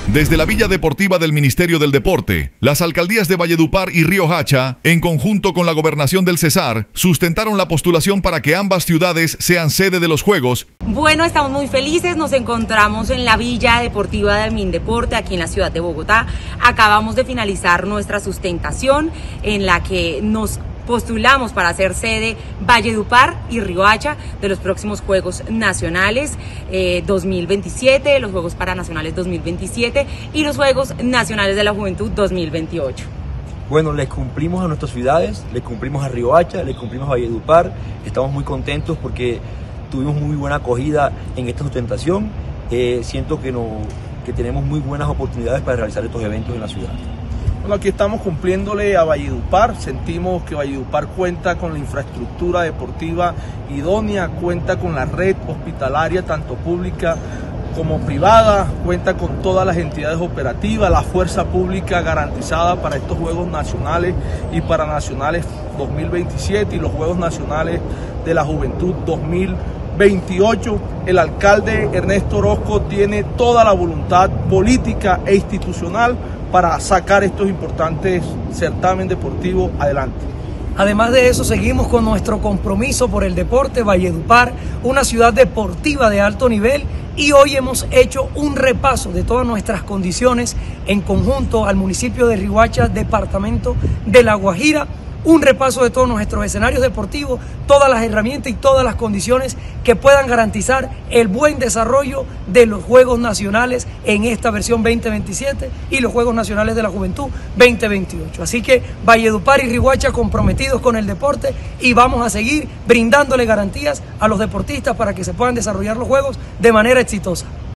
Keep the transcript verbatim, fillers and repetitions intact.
Desde la Villa Deportiva del Ministerio del Deporte, las alcaldías de Valledupar y Riohacha, en conjunto con la Gobernación del Cesar, sustentaron la postulación para que ambas ciudades sean sede de los Juegos. Bueno, estamos muy felices, nos encontramos en la Villa Deportiva del Mindeporte, aquí en la ciudad de Bogotá. Acabamos de finalizar nuestra sustentación en la que nos postulamos para ser sede Valledupar y Riohacha de los próximos Juegos Nacionales eh, dos mil veintisiete, los Juegos Paranacionales dos mil veintisiete y los Juegos Nacionales de la Juventud dos mil veintiocho. Bueno, les cumplimos a nuestras ciudades, les cumplimos a Riohacha, les cumplimos a Valledupar. Estamos muy contentos porque tuvimos muy buena acogida en esta sustentación. Eh, siento que, no, que tenemos muy buenas oportunidades para realizar estos eventos en la ciudad. Bueno, aquí estamos cumpliéndole a Valledupar. Sentimos que Valledupar cuenta con la infraestructura deportiva idónea, cuenta con la red hospitalaria, tanto pública como privada, cuenta con todas las entidades operativas, la fuerza pública garantizada para estos Juegos Nacionales y Paranacionales dos mil veintisiete y los Juegos Nacionales de la Juventud dos mil veintiocho. El alcalde Ernesto Orozco tiene toda la voluntad política e institucional para sacar estos importantes certámenes deportivos adelante. Además de eso, seguimos con nuestro compromiso por el deporte. Valledupar, una ciudad deportiva de alto nivel, y hoy hemos hecho un repaso de todas nuestras condiciones en conjunto al municipio de Riohacha, departamento de La Guajira. Un repaso de todos nuestros escenarios deportivos, todas las herramientas y todas las condiciones que puedan garantizar el buen desarrollo de los Juegos Nacionales en esta versión veinte veintisiete y los Juegos Nacionales de la Juventud veinte veintiocho. Así que Valledupar y Riohacha comprometidos con el deporte, y vamos a seguir brindándole garantías a los deportistas para que se puedan desarrollar los Juegos de manera exitosa.